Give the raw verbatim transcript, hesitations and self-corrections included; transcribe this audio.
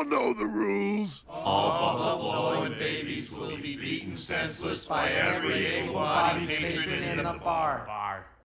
all know the rules. All buffalo-blowing babies will be beaten senseless by every able-bodied patron in the bar.